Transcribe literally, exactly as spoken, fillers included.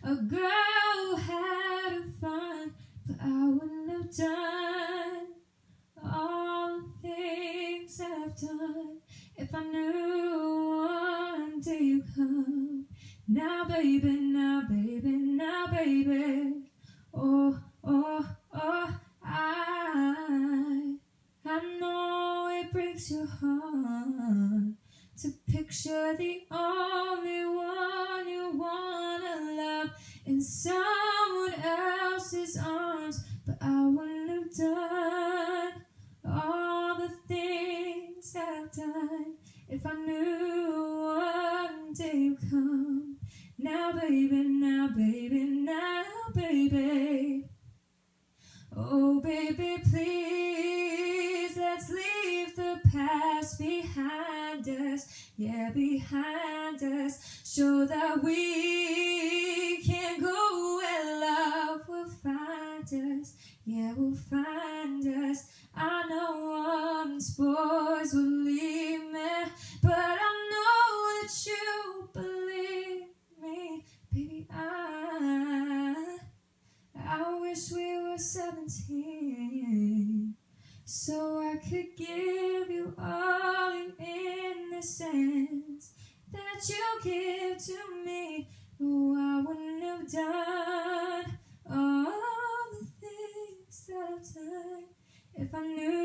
a girl who had her fun, but I wouldn't have done all the things I've done if I knew one day you'd come. Now baby, now baby, now baby, oh, oh, oh, I, I know it breaks your heart to picture the only one you wanna love in someone else's arms, but I wouldn't have done all the things I've done if I knew one day you'd come. Now baby, now baby, now baby, oh baby, please, let's leave the past behind us, yeah, behind us, so that we can go where love will find us, yeah, will find us. I know once boys will leave me, but I know that you believe me, baby. I I wish we were seventeen, so I could give you all the innocence that you give to me. Oh, I wouldn't have done all the things that I've done if I knew